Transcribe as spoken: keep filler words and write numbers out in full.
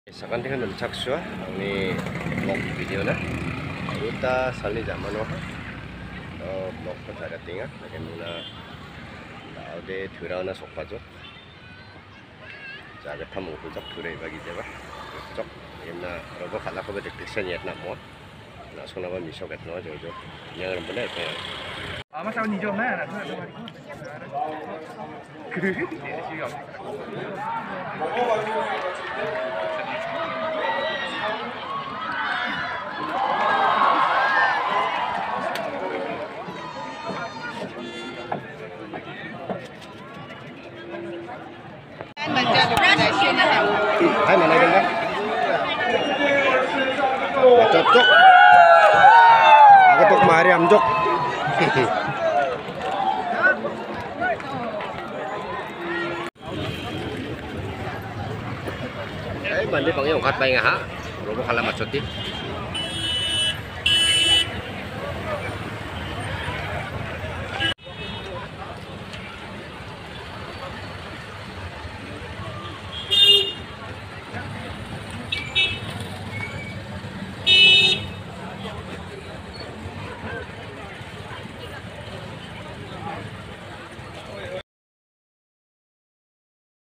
Sekarang dengan mencaksua ini vlog video na. Ruta sali zaman wah. Oh vlog pada tinggal. Bagaimana laude turana sokpajo. Jaga tamu kujak turai bagi jawab. Kujak. Ini robo kalau kau berdekat seniat nak mau. Nak sona bawa misal kat nama jojo. Yang orang benar itu. Ah, macam ni jom lah. Hai mana kan? Cocok. Aku tok mari amjok. Eh, mandi panggil ungkat bayi ngah. Robo kalah macet di.